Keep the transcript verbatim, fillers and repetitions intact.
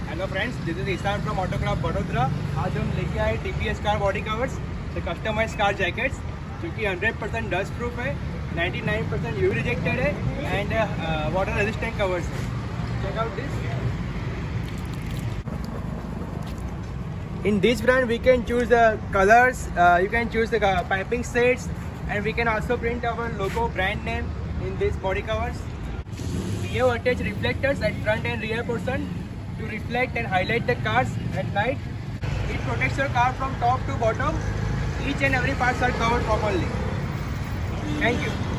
Hello friends, this is Ishan from Autocraft Vadodara. आज हम लेके आए TPS car body covers, the customised car jackets, जो कि हंड्रेड परसेंट डस्ट प्रूफ है, ninety nine percent UV rejected है एंड वाटर रेजिस्टेंट कवर्स है। Check out this. In this brand we can choose the colors, uh, you can choose the uh, piping sets, and we can also print our logo brand name in this body covers. We have attached reflectors at front and rear portion to reflect and highlight the cars at night. It protects your car from top to bottom. Each and every parts are covered properly. Thank you.